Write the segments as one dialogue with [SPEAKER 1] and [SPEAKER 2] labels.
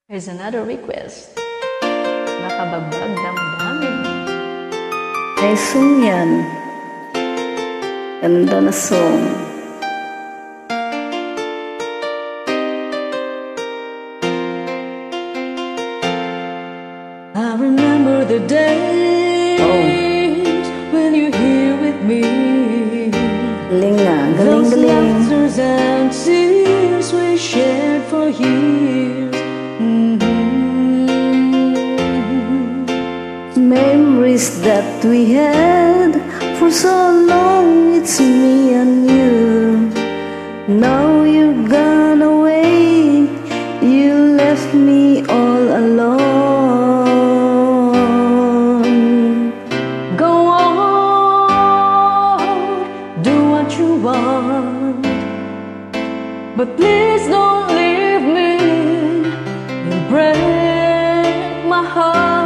[SPEAKER 1] Here's another request. Nakabagbag damdamin.
[SPEAKER 2] Ay, song yan. Ganda na song.
[SPEAKER 1] I remember the days when you're here with me.
[SPEAKER 2] Galing nga,
[SPEAKER 1] Those
[SPEAKER 2] galing.
[SPEAKER 1] laughters and tears we shared for years.
[SPEAKER 2] Memories that we had for so long, it's me and you. Now you're gone away, you left me all alone.
[SPEAKER 1] Go on, do what you want, but please don't leave me and break my heart.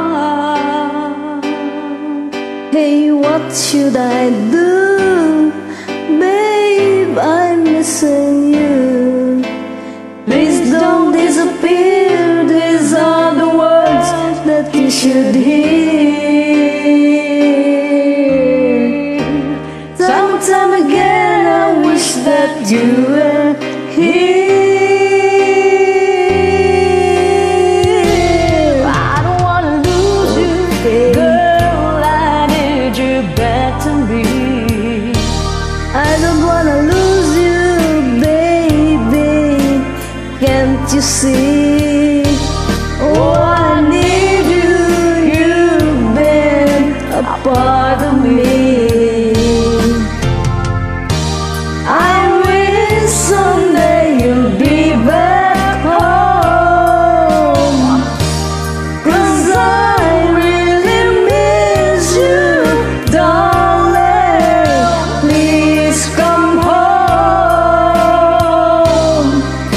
[SPEAKER 2] Hey, what should I do? Babe, I'm missing you. Please don't disappear. These are the words that you should hear. Time and time again, I wish that you were here.
[SPEAKER 1] I don't wanna lose you, girl, I need you back to me.
[SPEAKER 2] I don't wanna lose you, baby. Can't you see? Oh, I need you. You've been a part of me. I wish someday you'll be back home, 'cause I really miss you, darling. Please come home.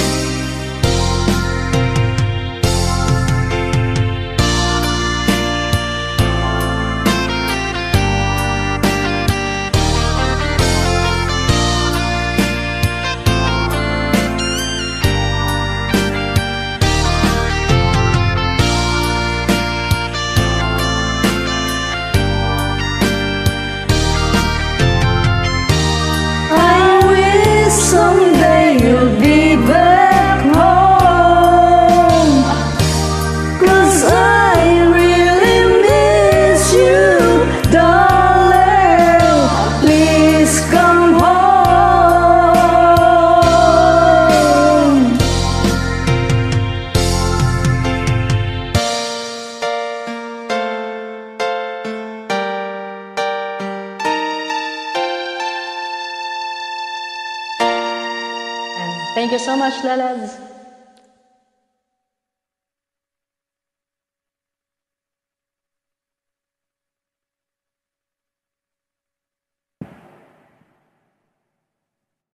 [SPEAKER 2] Someday you'll be back home, 'cause I really miss you, darling. Please come home.
[SPEAKER 1] Thank you so much, Lalads.